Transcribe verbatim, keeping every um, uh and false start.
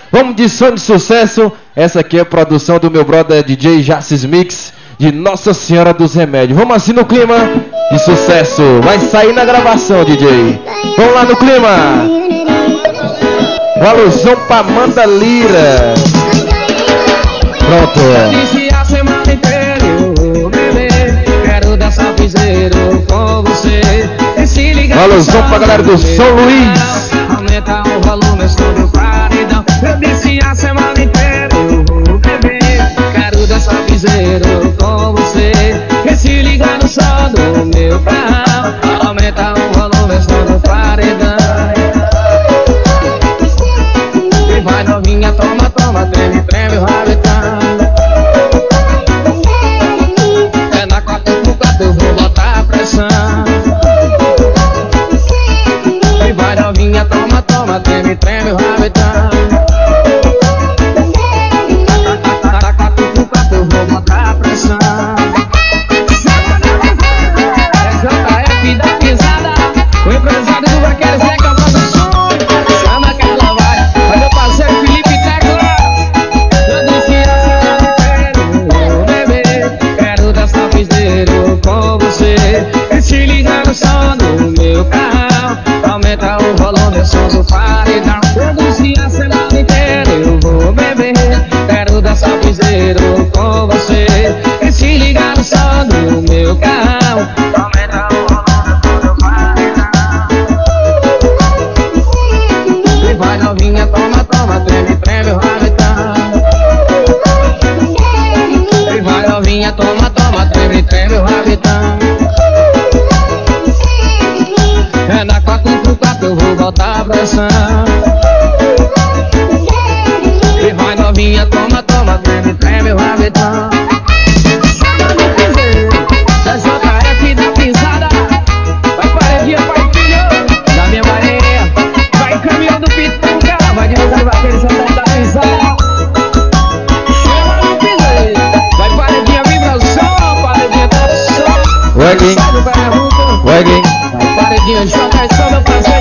Vamos de som de sucesso. Essa aqui é a produção do meu brother D J Jacis Mix, de Nossa Senhora dos Remédios. Vamos assim no clima de sucesso. Vai sair na gravação, D J. Vamos lá no clima. Um alusão pra Amanda Lira. Pronto. A semana inteira eu beber, quero dançar piseiro com você. Um alusão pra galera do São Luís. Aumenta o volume sobre o paredão. Eu disse a semana inteira eu vou beber, quero dançar piseiro com você. E se liga no som do meu carro, aumenta o volume sobre o paredão. E vai novinha, toma, toma, treme, treme o rabetão. É na quatro por quatro eu vou botar a pressão. E vai novinha, toma, toma, treme, treme o rabetão. Na quatro por quatro eu vou botar a pressão. É J F da pisada, o empresário do Vaqueiro Zeca Produções. Chama que ela vai, vai meu parceiro Felipe Tecla. Eu disse a eu beber, quero dançar piseiro com você. E se liga no som do meu carro, aumenta o volume, som do paredão. Eu disse a semana inteira eu vou beber, quero dançar piseiro com você. E se liga no som do meu carro, aumenta o volume, som do paredão. E vai novinha, toma, toma, treme, treme o rabetão. E vai novinha, toma, toma, treme, treme o rabetão. É na quatro por quatro eu vou botar a pressão. E vai novinha, toma, toma, treme, treme o rabetão. Da J F da pisada, vai paredinha, pai filho, da minha Maria. Vai caminhão do Pitunga, vai divulgar Vaqueiro Santana da pisada. Chama no piseiro, vai paredinha, vibração, paredinha, tradução. Wagging. Sai do pergunta. Wagging. Vai paredinha, joga só meu prazer.